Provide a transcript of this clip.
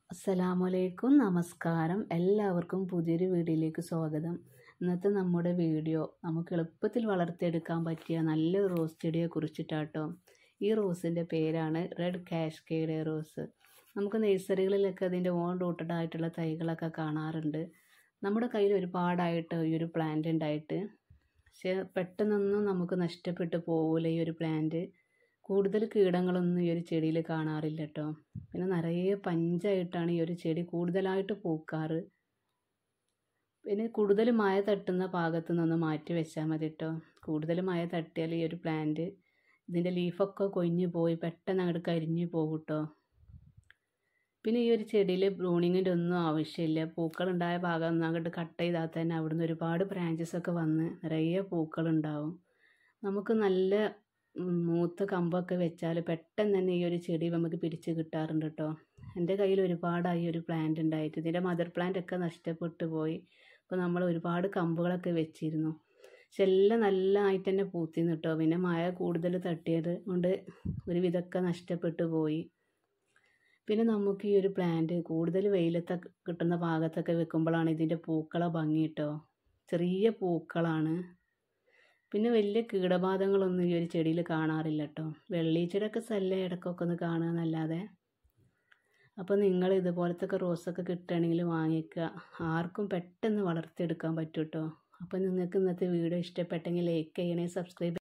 അസ്സലാമലൈക്കും നമസ്കാരം. എല്ലാവർക്കും പുതിയൊരു വീഡിയോയിലേക്ക് സ്വാഗതം. ഇന്നത്തെ നമ്മുടെ വീഡിയോ നമുക്ക് എളുപ്പത്തിൽ വളർത്തിയെടുക്കാൻ പറ്റിയ നല്ലൊരു റോസ് ചെടിയെ കുറിച്ചിട്ടാട്ടോ. ഈ റോസിൻ്റെ പേരാണ് റെഡ് കാഷ്കേഡ് റോസ്. നമുക്ക് നഴ്സറികളിലൊക്കെ അതിൻ്റെ ഓൺ റൂട്ടഡ് ആയിട്ടുള്ള തൈകളൊക്കെ കാണാറുണ്ട്. നമ്മുടെ കയ്യിൽ ഒരുപാടായിട്ട് ഈ ഒരു പ്ലാന്റ് ഉണ്ടായിട്ട്, പക്ഷേ പെട്ടെന്നൊന്നും നമുക്ക് നഷ്ടപ്പെട്ടു പോകില്ല ഈ ഒരു പ്ലാന്റ്. കൂടുതൽ കീടങ്ങളൊന്നും ഈ ഒരു ചെടിയിൽ കാണാറില്ല കേട്ടോ. പിന്നെ നിറയെ പഞ്ചായിട്ടാണ് ഈ ഒരു ചെടി കൂടുതലായിട്ട് പൂക്കാറ്. പിന്നെ കൂടുതൽ മഴ തട്ടുന്ന ഭാഗത്തു നിന്ന് മാറ്റി വെച്ചാൽ മതി കേട്ടോ. കൂടുതൽ മഴ തട്ടിയാൽ ഈ ഒരു പ്ലാന്റ് ഇതിൻ്റെ ലീഫൊക്കെ കൊഴിഞ്ഞു പോയി പെട്ടെന്ന് അങ്ങോട്ട് കരിഞ്ഞു പോകും കേട്ടോ. പിന്നെ ഈ ഒരു ചെടിയിൽ ബ്രൂണിങ്ങിൻ്റെ ഒന്നും ആവശ്യമില്ല. പൂക്കളുണ്ടായ ഭാഗം ഒന്നും അങ്ങോട്ട് കട്ട് ചെയ്താൽ തന്നെ അവിടുന്ന് ഒരുപാട് ബ്രാഞ്ചസൊക്കെ വന്ന് നിറയെ പൂക്കളുണ്ടാവും. നമുക്ക് നല്ല മൂത്ത കമ്പൊക്കെ വെച്ചാൽ പെട്ടെന്ന് തന്നെ ഈ ഒരു ചെടി നമുക്ക് പിടിച്ച് കിട്ടാറുണ്ട് കേട്ടോ. എൻ്റെ കയ്യിൽ ഒരുപാടായി ഒരു പ്ലാന്റ് ഉണ്ടായിട്ട് ഇതിൻ്റെ മദർ പ്ലാന്റ് ഒക്കെ നഷ്ടപ്പെട്ടു പോയി. അപ്പോൾ നമ്മൾ ഒരുപാട് കമ്പുകളൊക്കെ വെച്ചിരുന്നു, പക്ഷെ എല്ലാം നല്ലതായിട്ട് തന്നെ പൂത്തിന്ന് കേട്ടോ. പിന്നെ മഴ കൂടുതൽ തട്ടിയത് കൊണ്ട് ഒരു വിധമൊക്കെ നഷ്ടപ്പെട്ടു പോയി. പിന്നെ നമുക്ക് ഈ ഒരു പ്ലാന്റ് കൂടുതൽ വെയിലത്തൊക്കെ കിട്ടുന്ന ഭാഗത്തൊക്കെ വെക്കുമ്പോഴാണ് ഇതിൻ്റെ പൂക്കളെ ഭംഗി കേട്ടോ. ചെറിയ പൂക്കളാണ്. പിന്നെ വലിയ കീടബാധകളൊന്നും ഈ ഒരു ചെടിയിൽ കാണാറില്ല കേട്ടോ. വെള്ളീച്ചയുടെയൊക്കെ ശല്യം ഇടയ്ക്കൊക്കെ ഒന്ന് കാണുക എന്നല്ലാതെ. അപ്പോൾ നിങ്ങൾ ഇതുപോലത്തെ റോസൊക്കെ കിട്ടുകയാണെങ്കിൽ വാങ്ങിക്കുക. ആർക്കും പെട്ടെന്ന് വളർത്തിയെടുക്കാൻ പറ്റും കേട്ടോ. അപ്പോൾ നിങ്ങൾക്ക് ഇന്നത്തെ വീഡിയോ ഇഷ്ടപ്പെട്ടെങ്കിൽ ലൈക്ക് ചെയ്യണേ, സബ്സ്ക്രൈബ്